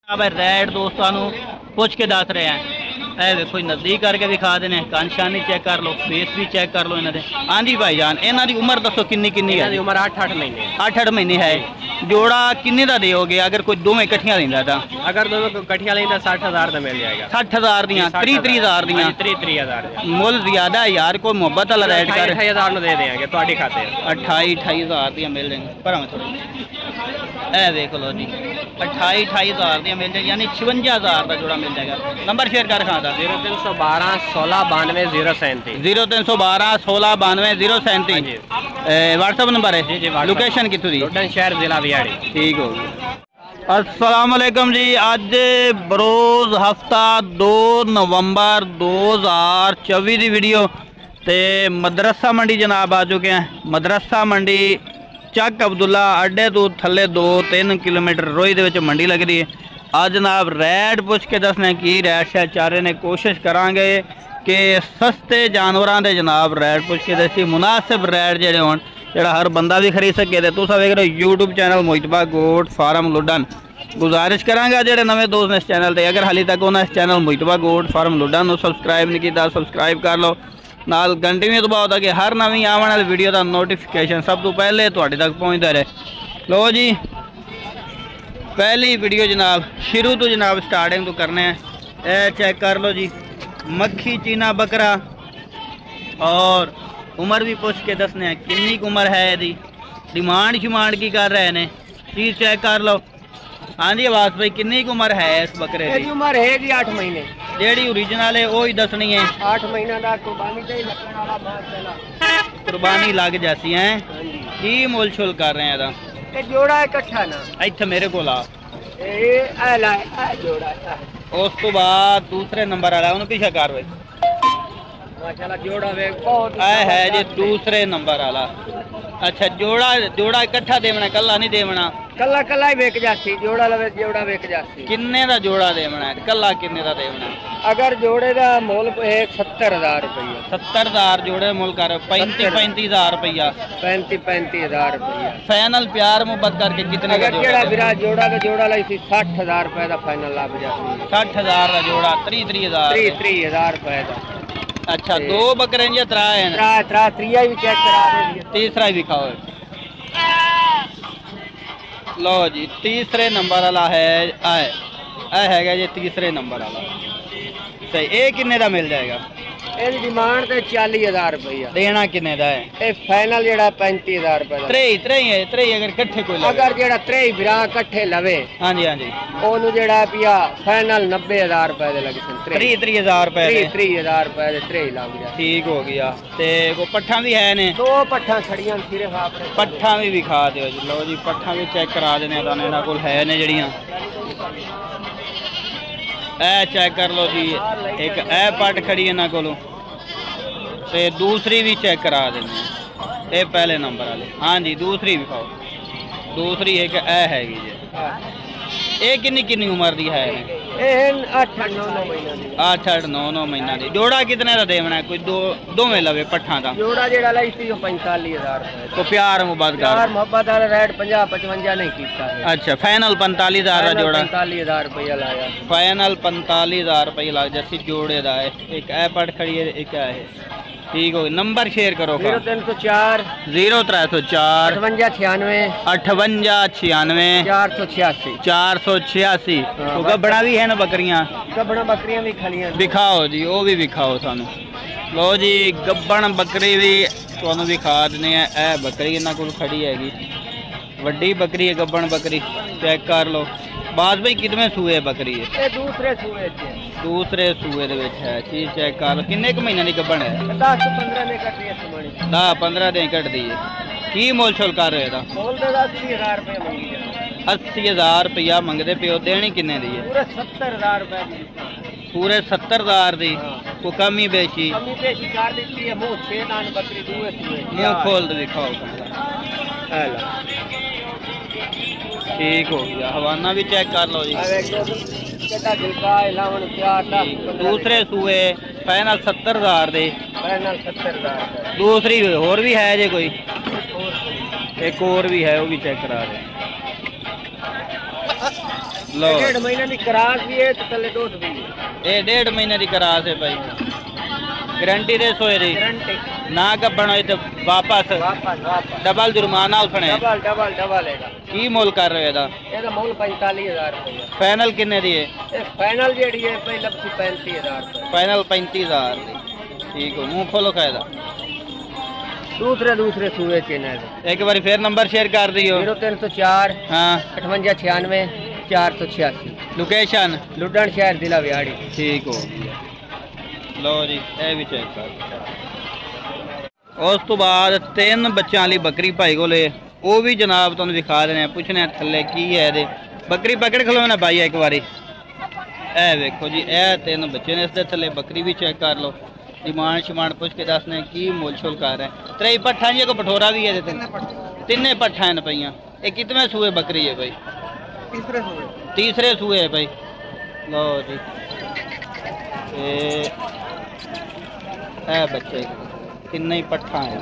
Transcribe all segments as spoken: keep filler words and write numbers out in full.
अब रेड दोस्तों पुछ के दस रहे हैं। ए देखो नज़दीक करके दिखा देने, कानशानी चेक कर लो, फेस भी चेक कर लो इन्होंने। हाँ जी भाई जान, इन्हों की उम्र दसो किन्नी किन्नी है? उम्र अठ अठ महीने अठ अठ महीने है। जोड़ा किन्ने का दोगे अगर कोई दोवें इकट्ठियां लेंदा था? अगर दोवें इकट्ठियां लेंदा साठ हज़ार का मिल जाएगा। साठ हज़ार दियां त्री त्री हज़ार दियां त्री त्री हज़ार मुल ज्यादा है यार, कोई मुहब्बत वाला रेट कर। अठाई हज़ार में दे देंगे ਤੁਹਾਡੇ खाते अठाई अठाई हज़ार दियां मिल जाएंगे। पर थोड़ी ए देख लो जी, अठाई अठाई हज़ार दियां मिल जाएगी, यानी छवंजा हज़ार का जोड़ा मिल जाएगा। नंबर शेयर कर खाता जीरो तीन सौ बारह सोलह बानवे जीरो सैंतीस जीरो तीन सौ बारह सोलह बानवे जीरो सैंतीस व्हाट्सअप नंबर है जी। जी लोकेशन कितों दी? शहर जिला बिहाड़ी। ठीक हो गया। अस्सलाम वालेकुम जी। अज बरोज़ हफ्ता दो नवंबर दो हज़ार चौबी की वीडियो ते मदरसा मंडी जनाब आ चुके हैं। मदरसा मंडी चक अब्दुल्ला अड्डे तो थले दो तीन किलोमीटर रोई दे विच मंडी लगती है। आज जनाब रेट पुछ के दसने की रेट शैट चारे ने कोशिश करांगे कि सस्ते जानवरों के जनाब रेट पुछ के दसी मुनासिब रेट जोड़े हो जोड़ा हर बंदा भी खरीद सके। तो तुम वेख रहे हो यूट्यूब चैनल मोहितबा गोट फार्म लुडन। गुजारिश करांगा जोड़े नवे दोस्त ने इस चैनल पर, अगर हाली तक उन्हें इस चैनल मोहितबा गोट फार्म लुडन सबसक्राइब नहीं किया सबसक्राइब कर लो, नाल घंटी भी दबाओ ताकि हर नवी आने वाली वीडियो का नोटिफिकेशन सब तो पहले तुहाडे तक पहुँचता रहे। लो जी पहली वीडियो जनाब शुरू तो जनाब स्टार्टिंग तो करने हैं। ए चेक कर लो जी, मक्खी चीना बकरा और उम्र भी पुछ के दसने हैं किन्नी उम्र है यदी, डिमांड शिमांड की कर रहे हैं चीज़ चेक कर लो। हाँ जी आवाज भाई किन्नी उम्र है इस बकरे की? उम्र है जी आठ महीने। जेड़ी ओरिजिनल है वो ही दसनी है। आठ महीना का कुर्बानी लग जाती है। की मुल छुल कर रहे हैं? जोड़ा इकट्ठा ना इत्थे मेरे को ला उस तो बाद दूसरे नंबर वाला उन्हें पीछे कर भाई माशाल्लाह जोड़ा वे है जी दूसरे नंबर वाला। अच्छा जोड़ा जोड़ा इकट्ठा देवना कला नहीं देवना? कला कला ही बेच जाती, जोड़ा लवे जोड़ा बेच जाती। किन्ने का जोड़ा देवना है? कला किन्ने का देवना? अगर जोड़े का मुल है सत्तर हजार रुपया। सत्तर हजार जोड़े मुल कर पैंती पैंती हजार रुपया पैंती पैंती हजार रुपया फाइनल प्यार मुहब्बत करके कितने का जोड़ा? बिरा जोड़ा का जोड़ा लाई सी साठ हजार रुपए का फाइनल लग जाती। साठ हजार का जोड़ा त्री त्री हजार त्री त्री हजार रुपए का। अच्छा दो बकरे या त्रा है? त्रा त्रा त्रिया भी चेक करा दे, तीसरा भी खाओ। लो जी तीसरे नंबर वाला है आए है जी तीसरे नंबर वाला सही। ये किन्ने का मिल जाएगा? इसकी डिमांड तो चाली हजार रुपया। देना किन्ने का है? ये फाइनल जेड़ा पैंती हजार रुपये। त्रेई त्रेई है त्रेई अगर कट्ठे कोई अगर जेड़ा त्रेई बिरा कट्ठे लवे हाँ जी हाँ जी ओनू जेड़ा पिया फाइनल नब्बे हजार रुपए दे लगे सन। त्री त्री हजार रुपए त्री हजार रुपए दे त्रेई लग जा। ठीक हो गया। ते को पट्ठा भी है ने? दो पट्ठा खड़ियां सिर्फ आपने पट्ठा भी विखा दियो जी। लो जी पट्ठा भी चेक करा देने ताने इन्हां कोल है ने जड़ियां ए चेक कर लो जी। एक ए पट खड़ी इन्होंने को दूसरी भी चेक करा देने ये पहले नंबर वाले। हाँ जी दूसरी भी खाओ। दूसरी एक ए हैगी जी। ये किन्नी किन्नी उम्र की है? अठ अठ नौ नौ महीना की। जोड़ा कितने का देवना है? कोई दो दोवें लवे पट्ठा का जोड़ा जेड़ा लाई सी पैंताली हजार तो प्यार मुहब्बत प्यार मुहब्बत वाला रेट पंजा पचवंजा नहीं किया। अच्छा फाइनल पैंताली हजार का जोड़ा पैंताली हजार रुपया लाया। फाइनल पैंताली हजार रुपया लग जाती जोड़े का। एक ए पट खड़ी है एक है। ठीक हो नंबर शेयर करो। जीरो तीन सौ चार जीरो त्रै सौ चार अठवंजा छियानवे अठवंजा छियानवे चार सौ छियासी चार सौ छियासी। तो गब्बड़ा भी है ना बकरियां? गब्बड़ा बकरियां भी खड़ियां दिखाओ जी, वो भी दिखाओ सानू। लो जी गब्बन बकरी भी तुहानू दिखा देने हैं। ए बकरी इन्हां कोल खड़ी हैगी, वड्डी बकरी है गब्बन बकरी चेक कर लो। बाज भाई कितने सूए बकरी है? ये दूसरे सूए दूसरे सूए दे विच है। चीज चेक कर लो। किन्ने क महीने दी गब्बन है? दस पंद्रह दिन कट दी है। दस पंद्रह दिन कट दी है। की मोल छोल कर रहे हो? मोल तो अस्सी हजार रुपये मंगी है। अस्सी हजार रुपया मंगते पे देनी किन्ने दी है? पूरे सत्तर हजार रुपये। पूरे सत्तर हजार दी को कमी बेची कमी बेची कर दी है। मुंह छे दान बकरी दूए सूए मुंह खोल दे दिखाओ। ठीक हो गया। हवाना भी चेक कर लो जी। दूसरे सूए फाइनल सत्तर हजार दे फाइनल सत्तर हजार। दूसरी होर भी है जे कोई? एक और भी है वो भी चेक करा दे। लो डेढ़ महीने की क्रास भी है तो तले दूध भी है। ये डेढ़ महीने की क्रास है भाई, गारंटी दे सोए दी गारंटी ना कब्बण होए तो वापस वापस वापस डबल जुर्माना उठने डबल डबल डबल है की मोल कर रहे हो ਇਹਦਾ ਮੁੱਲ पैंतालीस हज़ार रुपया। फाइनल किन्ने दी है? ਇਹ फाइनल ਜਿਹੜੀ ਹੈ ਪਹਿਲਾਂ ਸੀ पैंतीस हज़ार रुपया। फाइनल पैंतीस हजार ठीक है। मुंह खोलो खाएदा दूसरे दूसरे सूए चैनल एक बार फिर नंबर शेयर कर दियो। जीरो तीन सौ चार हाँ अठवंजा छियानवे चार सौ छियासी लोकेशन लुडन शहर जिला बिहाड़ी। ठीक हो लो जी ये भी चेक कर। उस तो बाद तीन बच्चों वाली बकरी भाई को वो भी जनाब तुम दिखा देने पूछने थले की है दे बकरी पकड़ खलो ना भाई एक बारी ए वेखो जी ए तीन बच्चे ने इसके थले बकरी भी चेक कर लो डिमांड शिमांड पूछ के दसने की मोल शोल कर रहे हैं। त्रेई पट्ठा जी को पठोरा भी है तिने पट्ठा है भैया ये कितने सूए बकरी है भाई? तीसरे सूए तीसरे सूए है भाई। लो जी ए बच्चे किन्ने पट्ठा है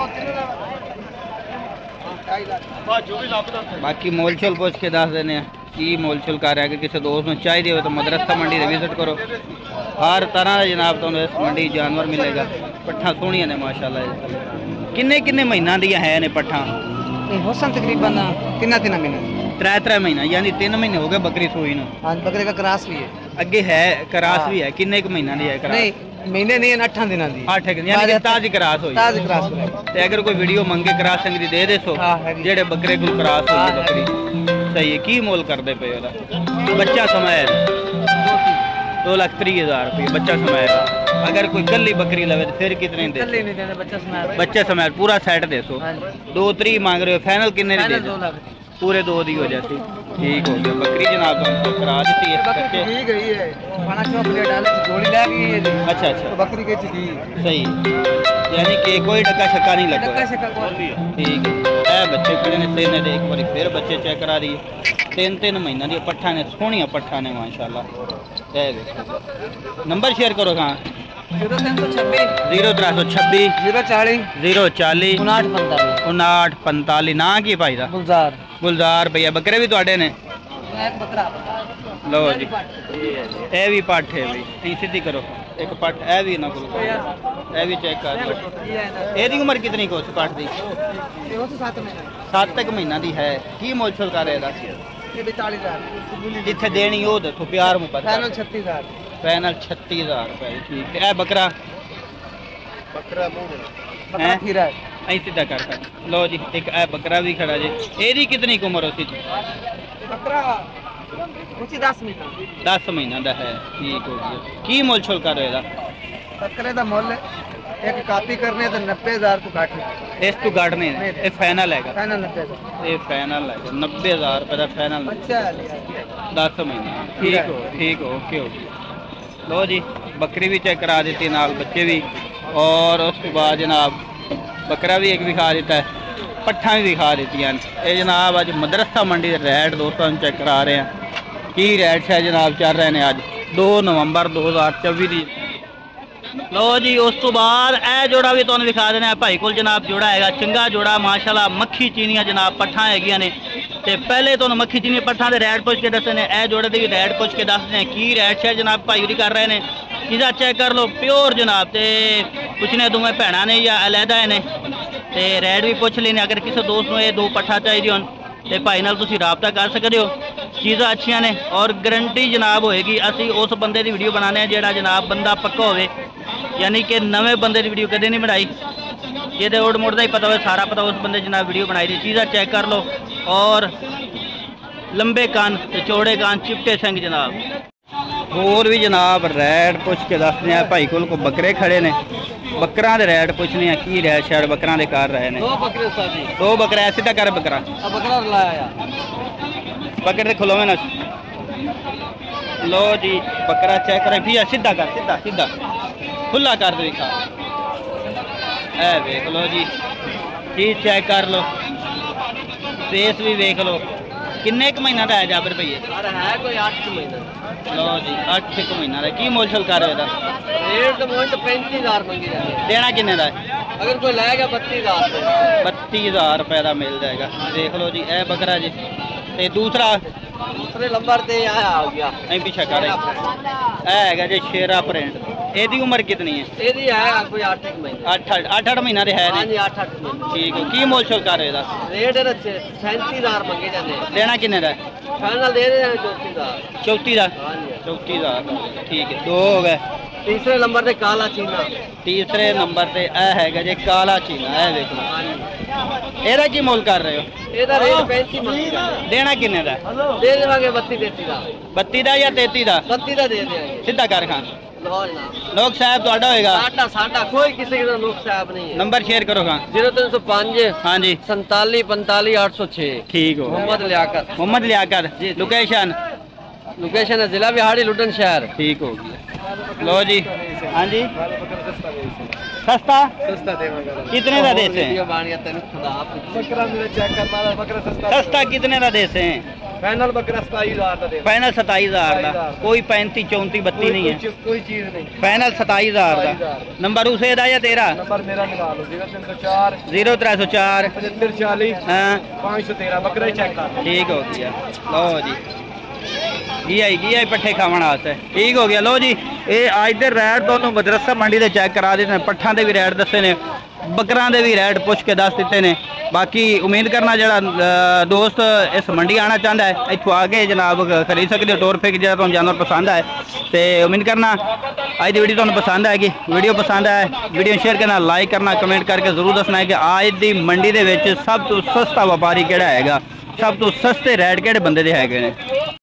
बाकी मोल शोल पूछ के दस देने की मोल शोल कर रहा है। कि किसी दोस्त में चाहिए हो तो मदरसा मंडी से विजिट करो हर तरह का जनाब तुम इस मंडी जानवर मिलेगा। पट्ठा सोहनिया ने माशाल्लाह। किन्ने किन्ने महीना दिया है ने पट्ठा? होसन तकरीबन तीन तीन महीने त्रै त्रै महीना यानी तीन महीने हो गए बकरी सोई नु। हाँ बकरे का क्रास भी है अगे है क्रास भी है किन्ने महीना दी है क्रास? नहीं महीने नहीं अठा दिन दी अठ यानी ताजी क्रास होई ताजी क्रास ते अगर कोई वीडियो मंगे क्रास संग दी दे दे सो जेड़े बकरे को क्रास होई बकरी सही है। की मोल कर दे पे ओदा बच्चा समय दो लाख तीस हजार रुपये बच्चा समय अगर कोई गली बकरी लवे तो फिर कितने दे? गली नहीं देना बच्चा समय बच्चा समय पूरा सेट दे सो दो त्री मांग रहे हो फाइनल किन्ने दी दे? दो लाख पूरे दो दी हो जाती ठीक हो गया। बकरी जनाब तुमको करा दी है बच्चे ठीक गई है खाना चौक डाले जोड़ी ले गई है। अच्छा अच्छा बकरी के चुकी सही यानी कि कोई डक्का शक्का नहीं लगा डक्का शक्का कोई ठीक है। ए बच्चे खड़े ने तीन दे एक बार फिर बच्चे चेक करा दिए तीन तीन महीना दी पट्ठा ने सोहनिया पट्ठा ने माशाल्लाह। ए देखो नंबर शेयर करो कहाँ? जीरो तीन सौ छब्बीस जीरो त्रै सौ छब्बीस जीरो चालीस जीरो चालीस उनाठ पंतालीस उनाठ पंताली ना की भाई दा गुलजार गुलजार भैया बकरे भी तुहाडे ने? एक बकरा लो जी ए भी पट्ठ है भाई सीधी करो एक पट्ठ ए भी ना करो ए भी चेक कर लो। एदी उम्र कितनी को उस पट्ठ दी? सात तक महीना दी है। की मोल छोल कर रहे जिथे देनी हो देखो प्यार मुहब्बत फाइनल छत्तीस हजार फाइनल छत्तीस हजार रुपए ठीक है। बकरा बकरा हैं खीरा ऐ सीधा कर कर लो जी एक ए बकरा भी खड़ा जी एदी कितनी की उम्र होती? बकरा कुछ दस महीना दस महीना दा है ठीक हो गया। की मोल छोल कर रहे बकरे का मोल एक कापी करने तो नब्बे हजार तो घट इस तो घट नहीं ये फाइनल है फाइनल नब्बे हजार ये फाइनल है नब्बे हजार रुपये का फाइनल दस महीना ठीक हो ठीक हो ओके हो। लो जी बकरी भी चेक करा देती नाल बच्चे भी और उसके बाद जनाब बकरा भी एक दिखा देता है पट्ठा भी दिखा देती हैं। ये जनाब अज मदरसा मंडी रेट दोस्तों चेक करा रहे हैं की रेट है जनाब चल रहे हैं अज दो नवंबर दो हज़ार चौबी की। लो जी उस तो बाद ए जोड़ा भी तुहानू दिखा देना भाई को जनाब जोड़ा है चंगा जोड़ा माशाल्लाह मक्खी चीनियां जनाब पट्ठा है ने ते पहले तो मक्खी चीनी पट्ठा के रेट पुछ के दसने ए जोड़े के भी रेट पुछ के दसने की रेट है जनाब भाई उरी कर रहे हैं चीज़ा चेक कर लो प्योर जनाब ते पुछने दोवें भैन ने या अलहदा ने ते रेट भी पुछ लेने अगर किसी दोस्त में दो पट्ठा चाहिए हो तो भाई नाल तुसीं राबता कर सकते हो। चीज़ां अच्छियां ने और गारंटी जनाब होएगी असी उस बंदे की वीडियो बनाने जिहड़ा जनाब बंदा पक्का होवे यानी कि नवे बंदे की वीडियो कदे नहीं बनाई ये उड़ मुड़ का ही पता हो सारा पता उस बंदे जनाब वीडियो बनाई दी। चीज़ां चेक कर लो और लंबे कान ते चौड़े कान चिपटे सिंह जनाब होर भी जनाब रेट पुछ के दसने भाई कोल को बकरे खड़े ने बकरा दे रेट पुछने की रेट शायद बकरा दे कर रहे हैं। दो बकरे साजी दो बकरा ऐसे तक कर बकरा बकरा लाया बकरे खुलोवे ना लो जी बकरा चेक करें भैया सीधा कर सीधा सीधा खुला कर दो दिखा ए देख लो जी चीज चेक कर लो फेस भी देख लो किन्ने एक महीना का है जाबिर भैया? अरे है कोई आठ महीना। लो जी अठ एक महीना का की मोलछल कर रहे हो? रेट तो मोल तो पैंतीस हजार मंगी जाती है। देना किन्ने का है? अगर कोई लाएगा बत्तीस हजार बत्तीस हजार रुपये का मिल जाएगा। देख लो जी ए बकरा जी ते दूसरा दूसरे नंबर पे आया आ गया ਐਂ ਪਿੱਛੇ ਕਰ ਇਹ ਹੈਗਾ ਜੇ ਸ਼ੇਰਾ ਪ੍ਰਿੰਟ। ਇਹਦੀ ਉਮਰ ਕਿੰਨੀ ਹੈ? ਇਹਦੀ ਹੈ ਕੋਈ ਅੱਠ ਮਹੀਨੇ। ਅੱਠ ਅੱਠ ਅੱਠ ਮਹੀਨਾ ਦੇ ਹੈ ਨੇ। ਹਾਂਜੀ ਅੱਠ ਅੱਠ ਮਹੀਨੇ। ਠੀਕ ਹੈ। ਕੀ ਮੁੱਲ ਸ਼ੁਲ ਕਰ ਰਹੇ ਇਹਦਾ? ਰੇਟ ਇਹਦਾ ਸੈਂਤੀ ਹਜ਼ਾਰ ਮੰਗੇ ਜਾਂਦੇ। ਦੇਣਾ ਕਿੰਨੇ ਦਾ? ਫਾਈਨਲ ਦੇ ਦੇ ਚੌਂਤੀ ਦਾ। ਚੌਂਤੀ ਦਾ? ਹਾਂਜੀ ਚੌਂਤੀ ਦਾ। ਠੀਕ ਹੈ। ਦੋ ਹੋ ਗਏ। तीसरे नंबर पे काला चीना। तीसरे नंबर पे ਇਹ ਹੈਗਾ ਜੇ ਕਾਲਾ ਚੀਨਾ। ਇਹ ਵੇਖ ਲਓ। ਇਹਦਾ ਕੀ ਮੁੱਲ ਕਰ ਰਹੇ ਹੋ? ਇਹਦਾ ਰੇਟ ਪੈਂਤੀ ਮੰਗਦਾ। ਦੇਣਾ ਕਿੰਨੇ ਦਾ? ਦੇ ਦੇਵਾਂਗੇ ਬੱਤੀ ਤੇਤੀ ਦਾ। ਬੱਤੀ ਦਾ ਜਾਂ ਤੇਤੀ ਦਾ? ਬੱਤੀ ਦਾ ਦੇ ਦੇਵਾਂਗੇ। ਸਿੱਧਾ ਕਰ ਖਾਂ। ਲਓ ਜਨਾਬ। ਲੋਕ ਸਾਹਿਬ ਤੁਹਾਡਾ ਹੋਏਗਾ। ਸਾਡਾ ਸਾਡਾ ਕੋਈ ਕਿਸੇ ਦਾ ਲੋਕ ਸਾਹਿਬ ਨਹੀਂ ਹੈ। ਨੰਬਰ ਸ਼ੇਅਰ ਕਰੋ ਖਾਂ। ਜ਼ੀਰੋ तीन सौ पाँच ਹਾਂਜੀ संताली पैंतालीस आठ सौ छः। ਠੀਕ ਹੋ। मोहम्मद लियाकत। मोहम्मद लियाकत। लोकेशन? लोकेशन है जिला बिहाड़ी लुटन शहर। ठीक हो गया। लो जी। हाँ जी सस्ता सस्ता देवांगा। कितने का देते हैं? बकरा मेरे चेक कर मारा बकरा सस्ता। सस्ता कितने का देते हैं? फाइनल बकरा सताईस हजार का दे। फाइनल सताईस हजार का। कोई पैंतीस चौंतीस बत्ती नहीं है। कोई चीज नहीं। फाइनल सताईस हजार का। नंबर उसे दा या तेरा? नंबर मेरा निकाल लो। जीरो तीन सौ चार जीरो त्रै सौ चार पचहत्तर चालीस हाँ पाँच सौ तेरह बकरा ही चेक कर। ठीक हो गया। लो जी घी आई घी आई पट्ठे खाने वास्ते। ठीक हो गया। लो जी ये अज दे रैट दोनों मदरसा मंडी दे चेक करा देते हैं। पट्ठा दे भी रैट दसे ने, बकरां दे भी रैट पुछ के दस दिते ने। बाकी उम्मीद करना जरा दोस्त इस मंडी आना चाहता है इतों आके जनाब खरीद सकते हो। टोर फिक जो तुम जानवर पसंद आए तो उम्मीद करना अज की वीडियो तुम पसंद आएगी। वीडियो पसंद आए वीडियो शेयर करना, लाइक करना, कमेंट करके जरूर दसना है कि आज की मंडी दे विच सब तो सस्ता व्यापारी किहड़ा हैगा, सब तो सस्ते रैट किहड़े बंदे दे हैगे ने।